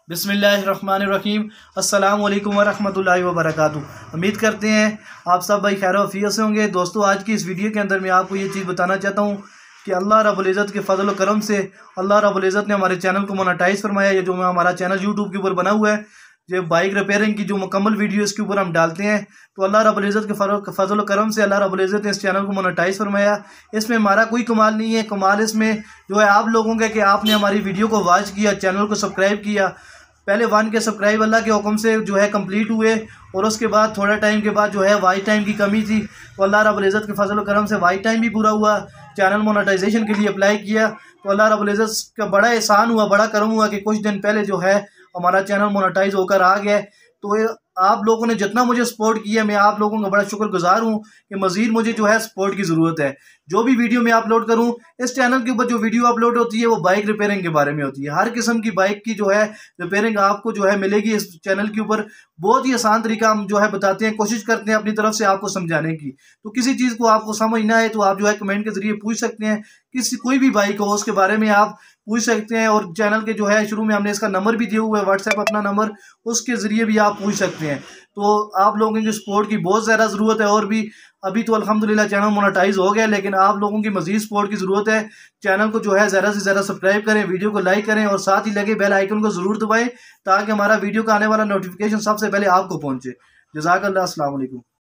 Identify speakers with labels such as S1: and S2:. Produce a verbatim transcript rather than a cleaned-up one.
S1: बिस्मिल्लाहिर्रहमानिर्रहीम। अस्सलाम वालेकुम वरहमतुल्लाहि वबरकातुहू। उम्मीद करते हैं आप सब भाई खैर वफ़ियत से होंगे। दोस्तों, आज की इस वीडियो के अंदर मैं आपको ये चीज़ बताना चाहता हूँ कि अल्लाह रब्बुल इज़्ज़त के फ़ज़ल व करम से अल्लाह रब्बुल इज़्ज़त ने हमारे चैनल को मोनेटाइज़ फरमाया। ये जो हमारा चैनल यूट्यूब के ऊपर बना हुआ है, जो बाइक रिपेयरिंग की जो मुकम्मल वीडियो इसके ऊपर हम डालते हैं, तो अल्लाह रब्बुल इज़्ज़त के फ़ज़ल व करम से अल्लाह रब्बुल इज़्ज़त ने इस चैनल को मोनेटाइज़ फरमाया। इसमें हमारा कोई कमाल नहीं है, कमाल इसमें जो है आप लोगों का कि आपने हमारी वीडियो को वॉच किया, चैनल को सब्सक्राइब किया। पहले वन के सब्सक्राइब अल्लाह के हुक्म से जो है कंप्लीट हुए, और उसके बाद थोड़ा टाइम के बाद जो है वाइट टाइम की कमी थी, तो अल्लाह रब्बुल इज़्ज़त के फ़ज़ल व करम से वाइट टाइम भी पूरा हुआ। चैनल मोनेटाइजेशन के लिए अप्लाई किया, तो अल्लाह रब्बुल इज़्ज़त का बड़ा एहसान हुआ, बड़ा करम हुआ कि कुछ दिन पहले जो है हमारा चैनल मोनेटाइज होकर आ गया। तो ये आप लोगों ने जितना मुझे सपोर्ट किया, मैं आप लोगों का बड़ा शुक्रगुजार हूँ कि मज़ीद मुझे जो है सपोर्ट की ज़रूरत है। जो भी वीडियो मैं अपलोड करूँ, इस चैनल के ऊपर जो वीडियो अपलोड होती है वो बाइक रिपेयरिंग के बारे में होती है। हर किस्म की बाइक की जो है रिपेयरिंग आपको जो है मिलेगी इस चैनल के ऊपर। बहुत ही आसान तरीका हम जो है बताते हैं, कोशिश करते हैं अपनी तरफ से आपको समझाने की। तो किसी चीज़ को आपको समझ ना आए तो आप जो है कमेंट के ज़रिए पूछ सकते हैं। किसी कोई भी बाइक हो उसके बारे में आप पूछ सकते हैं, और चैनल के जो है शुरू में हमने इसका नंबर भी दिया हुआ है, व्हाट्सएप अपना नंबर, उसके ज़रिए भी आप पूछ सकते हैं। तो आप लोगों की सपोर्ट की बहुत ज़्यादा ज़रूरत है। और भी अभी तो अल्हम्दुलिल्लाह चैनल मोनेटाइज हो गया, लेकिन आप लोगों की मज़ीद सपोर्ट की ज़रूरत है। चैनल को जो है ज़्यादा से ज़्यादा सब्सक्राइब करें, वीडियो को लाइक करें, और साथ ही लगे बेल आइकन को ज़रूर दबाएं ताकि हमारा वीडियो का आने वाला नोटिफिकेशन सबसे पहले आपको पहुँचे। जज़ाकल्लाह, अस्सलाम वालेकुम।